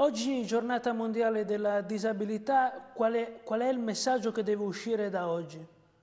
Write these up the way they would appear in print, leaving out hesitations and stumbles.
Oggi, giornata mondiale della disabilità, qual è il messaggio che deve uscire da oggi?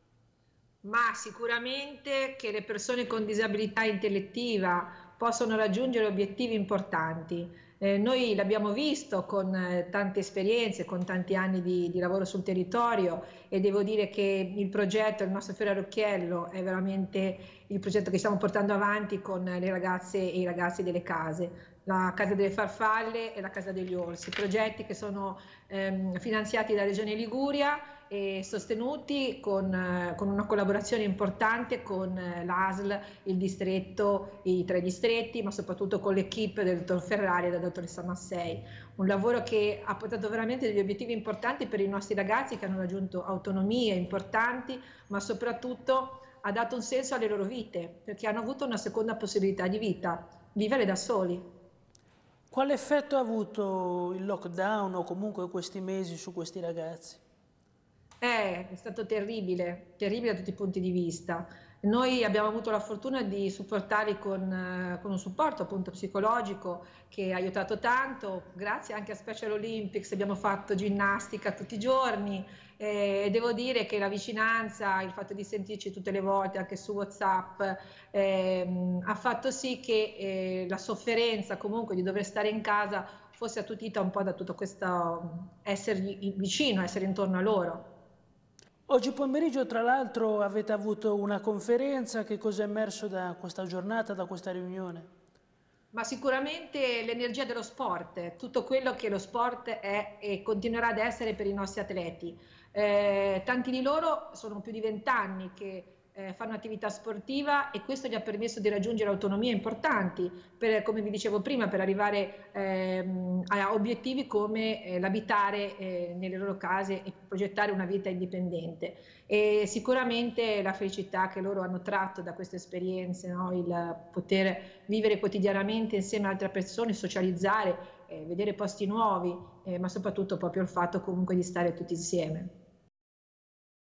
Ma sicuramente che le persone con disabilità intellettiva possono raggiungere obiettivi importanti. Noi l'abbiamo visto con tante esperienze, con tanti anni di lavoro sul territorio e devo dire che il progetto, il nostro Fiore All'Occhiello, è veramente il progetto che stiamo portando avanti con le ragazze e i ragazzi delle case. La Casa delle Farfalle e la Casa degli Orsi, progetti che sono finanziati dalla Regione Liguria e sostenuti con una collaborazione importante con l'ASL, il distretto, i tre distretti, ma soprattutto con l'equipe del dottor Ferrari e della dottoressa Massei. Un lavoro che ha portato veramente degli obiettivi importanti per i nostri ragazzi che hanno raggiunto autonomie importanti, ma soprattutto ha dato un senso alle loro vite, perché hanno avuto una seconda possibilità di vita, vivere da soli. Quale effetto ha avuto il lockdown o comunque questi mesi su questi ragazzi? È stato terribile, terribile da tutti i punti di vista. Noi abbiamo avuto la fortuna di supportarli con un supporto appunto psicologico che ha aiutato tanto, grazie anche a Special Olympics abbiamo fatto ginnastica tutti i giorni e devo dire che la vicinanza, il fatto di sentirci tutte le volte anche su WhatsApp ha fatto sì che la sofferenza comunque di dover stare in casa fosse attutita un po' da tutto questo essere vicino, essere intorno a loro. Oggi pomeriggio, tra l'altro, avete avuto una conferenza. Che cosa è emerso da questa giornata, da questa riunione? Ma sicuramente l'energia dello sport, tutto quello che lo sport è e continuerà ad essere per i nostri atleti. Tanti di loro sono più di 20 anni che fanno attività sportiva e questo gli ha permesso di raggiungere autonomie importanti, per, come vi dicevo prima, per arrivare a obiettivi come l'abitare nelle loro case e progettare una vita indipendente. E sicuramente la felicità che loro hanno tratto da queste esperienze, no? Il poter vivere quotidianamente insieme a altre persone, socializzare, vedere posti nuovi, ma soprattutto proprio il fatto comunque di stare tutti insieme.